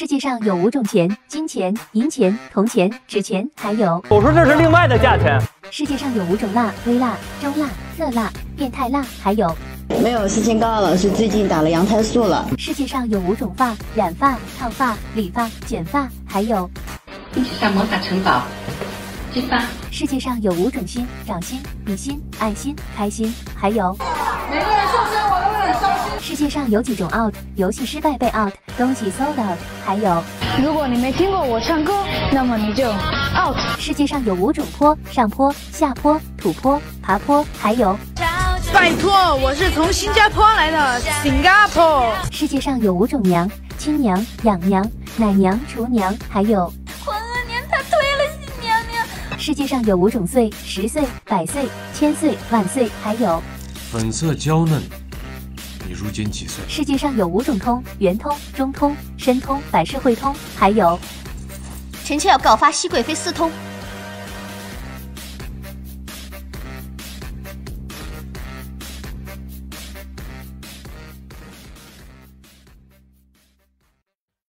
世界上有5种钱：金钱、银钱、铜钱、纸钱，还有…… 我说这是另外的价钱。 世界上有5种辣：微辣、中辣、色辣、变态辣，还有…… 没有，思清高傲老师最近打了羊胎素了。 世界上有5种发：染发、烫发、理发、卷发，还有…… 一起上魔法城堡，去吧。 世界上有5种心：掌心、比心、爱心、开心，还有…… 每个人受伤，我都会很伤心。 世界上有几种 out？ 游戏失败被 out， 东西 sold out， 还有…… 如果你没听过我唱歌，那么你就 out。 世界上有5种坡：上坡、下坡、土坡、爬坡，还有…… 拜托，我是从新加坡来的，新加坡。 世界上有5种娘：亲娘、养娘、奶娘、厨娘，还有…… 皇额年他推了新娘娘。 世界上有5种岁：10岁、100岁、1000岁、万岁，还有…… 粉色娇嫩，你如今几岁？ 世界上有5种通：圆通、中通、申通、百世汇通，还有…… 臣妾要告发熹贵妃私通。